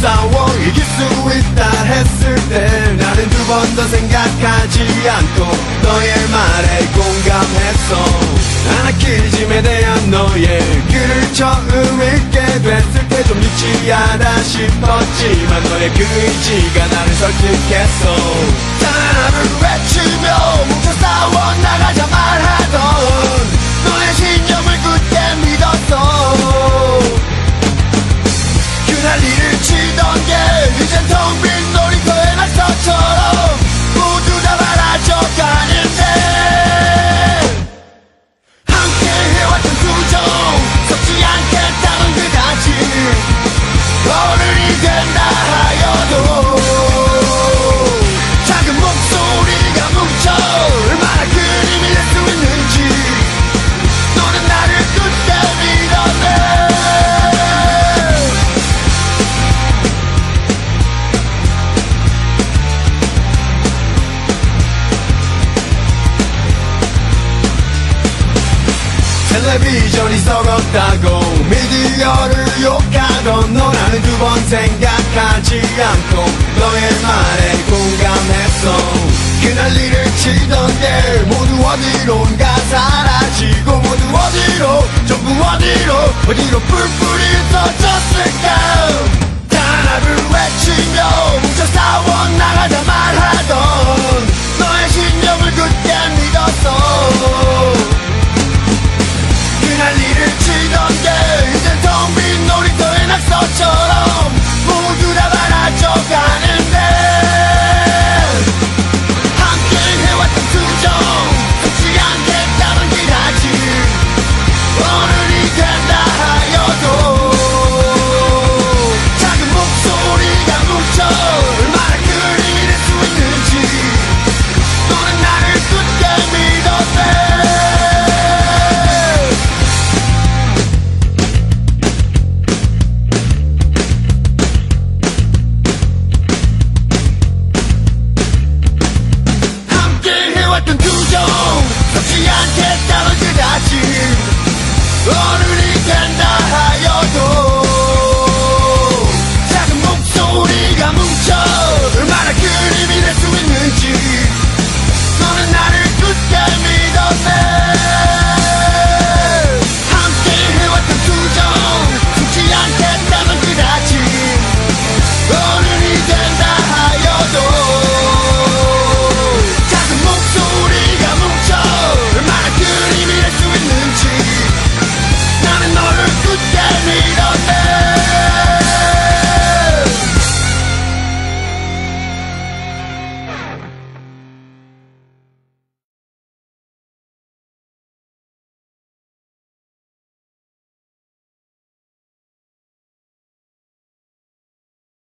싸워 이길 수 있다 했을 때 나는 두 번 더 생각하지 않고 너의 말에 공감했어. 아나키즘에 대한 너의 글을 처음 읽게 됐을 때 좀 유치하다 싶었지만 너의 그 의지가 나를 설득했어. 단합을 외치며 뭉쳐 싸워 나가자 말하던 너의 신념을 굳게 믿었어. 그 난리를 치던 게 이젠 텅 빈 놀이터의 낙서처럼 모두 다 사라져 가는데 함께 해왔던 수정 섭지 않겠다던 그다지 어른이 된다 하여도 작은 목소리가 뭉쳐 얼마나 그림이 될 수 있는지 너는 나를 굳게 믿었네. 텔레비전이 썩었다고 미디어를 욕하던 너라는 두 번 생각하지 않고 너의 말에 공감했어. 그 난리를 치던 게 모두 어디론가 사라지고 모두 어디로 전부 어디로 뿔뿔이 흩어졌을까.